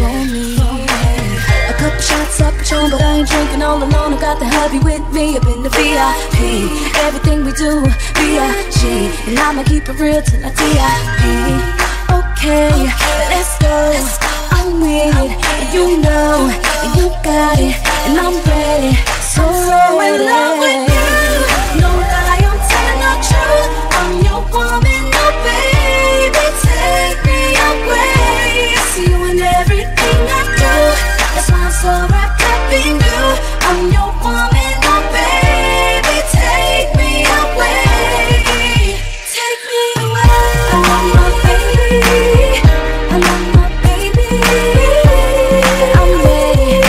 A: A couple shots up Patron, but I ain't drinking all alone. I got the hubby with me up in the VIP. Everything we do, B.I.G. And I'ma keep it real till I D.I.P. Okay, let's go. I'm with it, and you know, and you got it, and I'm ready. So in love with you. No lie, I'm telling the truth. I'm your woman, no baby. Take me away. I see you in everything I do. That's why I'm so wrapped up in you. I'm your woman, no baby. Take me away. Take me away. I love my baby. I love my baby. I'm ready.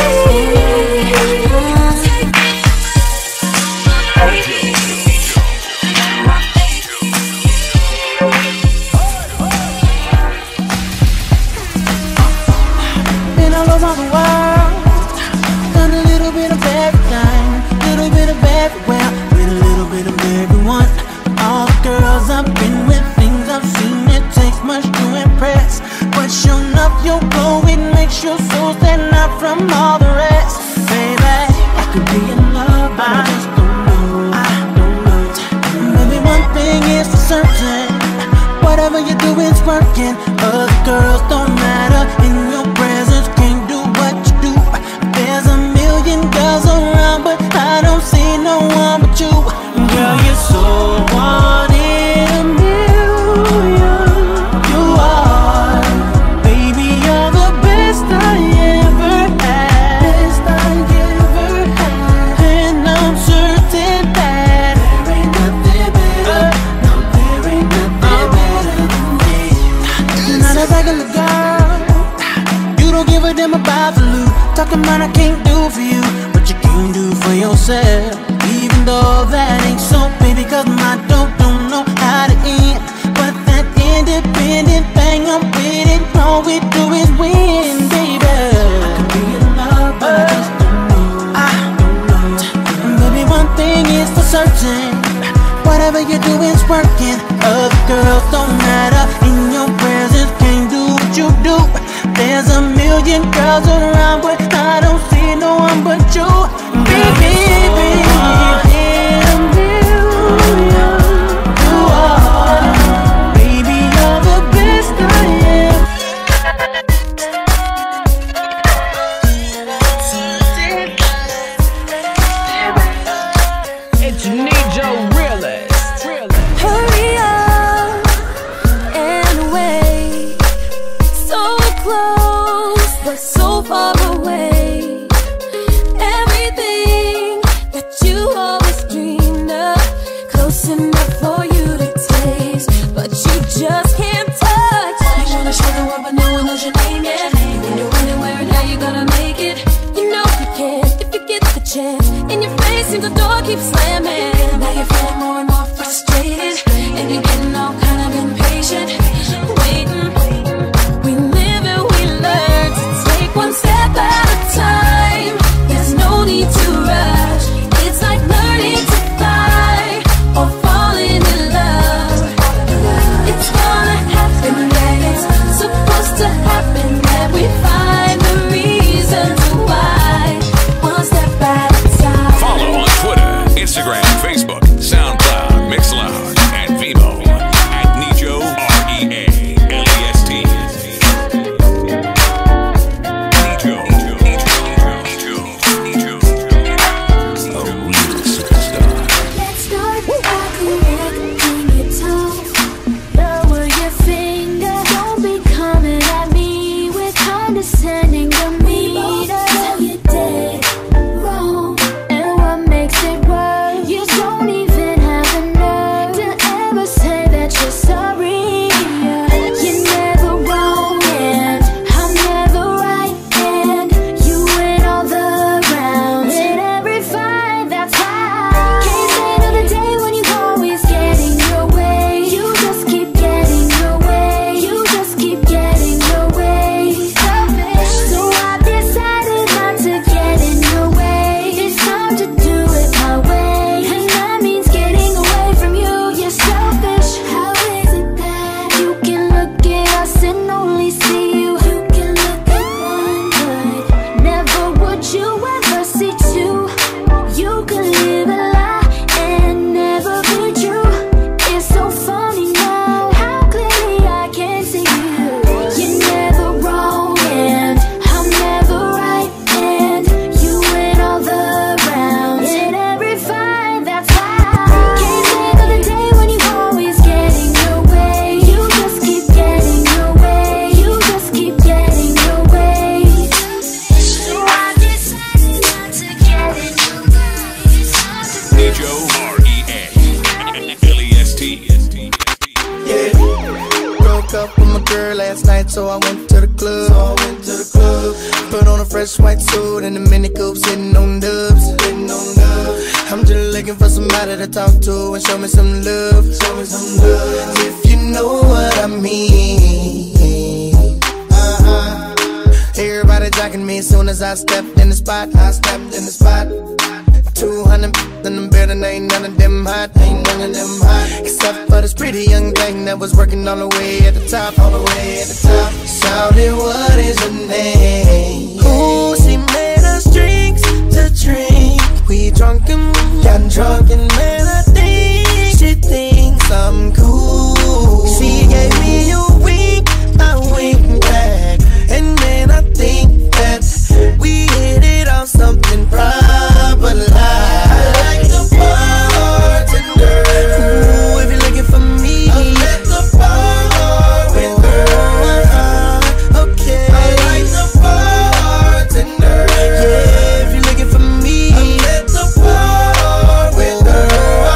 C: Been all over the world, done a little bit of everything, little bit of everywhere, with a little bit of everyone. All the girls I've been with, things I've seen, it takes much to impress. But sure enough, your glow, it makes you so stand out from all the rest. Baby, I could be in love, but I just don't know. I don't know. Maybe one thing is for certain, whatever you do is working. Other girls don't matter, in your presence can't do what you do. There's a million girls around, but I don't see no one but you. Girl, you're so one in a million. You are, baby, you're the best I ever had. Best I ever had. And I'm certain that there ain't nothing better. No, there ain't nothing better than me. You're not a regular girl. You don't give a damn about the loot. Talking about I can't do for you what you can do for yourself. Even though that ain't so, baby, cause my dope don't know how to end. But that independent thing, I'm with it. All we do is win, baby. I could be in love, but I just don't know. I don't know. And baby, one thing is for certain, whatever you do is working. Other girls don't matter, in your presence can't do what you do. There's a million girls around, but I don't see no one but you. Baby, baby, in a million. You are, baby, you're the best I am.
B: It's Nijo Realist.
A: Hurry up and away. So close, but so far away. Everything keep slamming. Now you're feeling more and more frustrated, and you're getting all kind of impatient. Waiting, we live and we learn to take one step at a time. There's no need to rush. It's like learning to fly or falling in love. It's gonna happen when it's supposed to happen, and we find the reasons why. One step at a time.
D: Follow on Twitter, Instagram, Facebook, SoundCloud, Mixcloud, and Vimo at Nijo, R-E-A-L-E-S-T. Nijo, a real superstar.
A: Let's start by connecting your toes. Lower your finger. Don't be coming at me with condescending demeanor. Tell you dead wrong, and what makes it worse, you don't even have the nerve to ever say that you're sorry. You're never wrong, and I'm never right, and you win all the rounds in every fight. That's why can't say another day when you always getting your way. You just keep getting your way. You just keep getting your way. Selfish, so I've decided not to get in your way. It's time to do it my way, and that means getting away from you. You're selfish. How is it that you can look at us and only see you? You can look at one, but never would you ever see two. You can live a lie and never be true. It's so funny now how clearly I can see you. You're never wrong, and I'm never right, and you win all the rounds in every fight. That's why can't say another day when you always getting your way. You just keep getting your way. You just keep getting your way. So I decided not to get in your way.
D: Nijo, R-E-A-L-E-S-T.
J: Yeah. Broke up with my girl last night, so I went to the club. Put on a fresh white suit and a mini coupe, sitting on dubs. I'm just looking for somebody to talk to and show me some love. If you know what I mean. Everybody jocking me as soon as I stepped in the spot. 200 in the building, ain't none of them hot. Except for this pretty young thing that was working all the way at the top. Shouted, what is her name? Ooh, she made us drinks to drink. We drunk and got drunk, and man, I think she thinks I'm cool. She gave me a wink, I winked back, and then I think that we hit it on something proper like. I like the bartender. Ooh, if you're looking for me, I'm at the bar with her. Okay. I like the bartender. Yeah, if you're looking for me, I'm at the bar with her.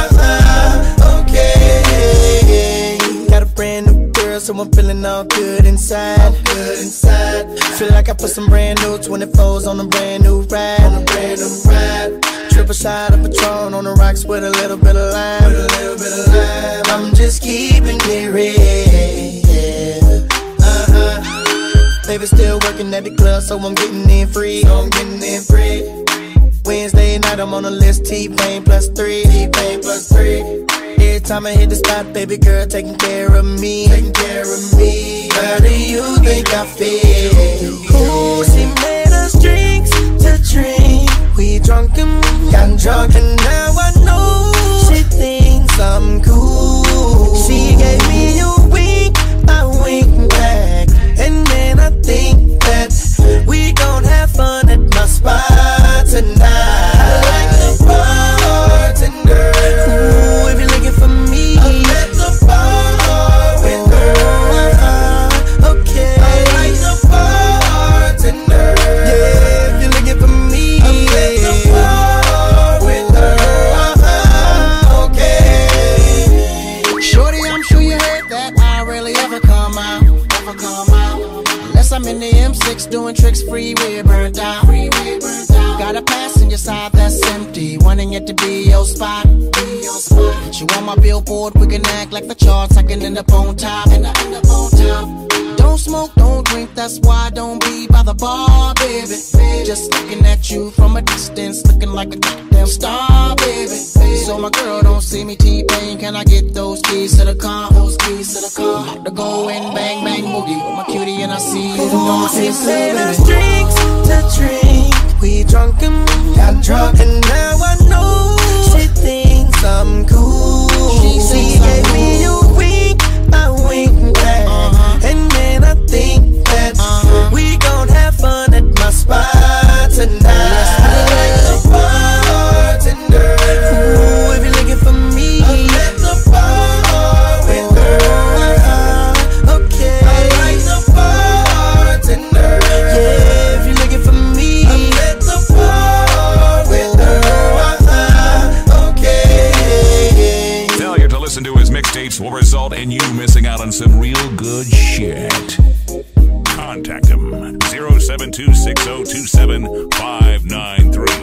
J: Okay. Got a brand new girl, so I'm feeling all good inside. Feel like I put some brand new 24s on a brand new ride. Triple shot of Patron on the rocks with a little bit of lime. I'm just keeping it real. Baby still working at the club, so I'm getting in free. Wednesday night I'm on the list, T-Pain plus 3. Every time I hit the spot, baby girl taking care of me. How do you think I feel? Ooh, she made us drinks to drink. We drunk and got drunk, and now I know she thinks I'm cool. She gave me a wink, I winked back, and then I think that we gon' have fun at my spot tonight. I like the bartender. Ooh, if you're looking for me, I'm at the bar with her. Okay. I like the bartender. Yeah, if you're looking for me, I'm at the bar with her.
C: I'm in the M6 doing tricks, freeway burnt out. Got a passenger side that's empty, wanting it to be your spot. Put you on my billboard, we can act like the charts, I can end up on top. Don't smoke, don't drink, that's why I don't be by the bar, baby. Just looking at you from a distance, looking like a goddamn star, baby. So my girl don't see me T-Pain, can I get those keys to the car? Those keys to the car. I'm about to go and bang, bang, boogie with my cutie and I see you.
K: We say there's drinks to drink, we drunk and got drunk, and now I know she thinks I'm cool. She gave me a wink, I winked back, and then I think that we gon' have fun at my spot tonight. Like the bartender, ooh, if you're looking for me, I'm at the bar with her. Okay, I like the bartender. Yeah, if you're looking for me, I'm at the bar with her. Okay.
D: Failure to listen to his mixtapes will result in you missing out on some real good shit. Contact him 07260275593.